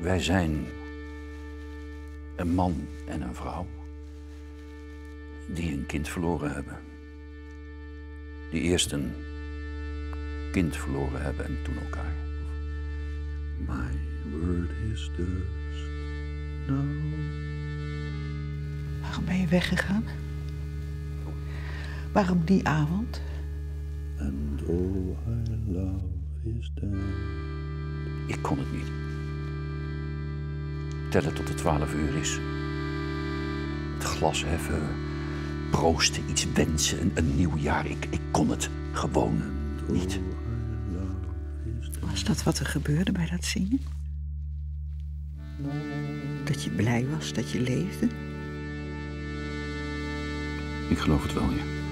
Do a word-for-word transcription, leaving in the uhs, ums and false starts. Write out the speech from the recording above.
Wij zijn een man en een vrouw die een kind verloren hebben. Die eerst een kind verloren hebben en toen elkaar. My word is dust now. Waarom ben je weggegaan? Waarom die avond? And all I love is dead. Ik kon het niet. Tellen tot het twaalf uur is. Het glas heffen, proosten, iets wensen, een, een nieuw jaar. Ik, ik kon het gewoon niet. Was dat wat er gebeurde bij dat zingen? Dat je blij was, dat je leefde? Ik geloof het wel, ja.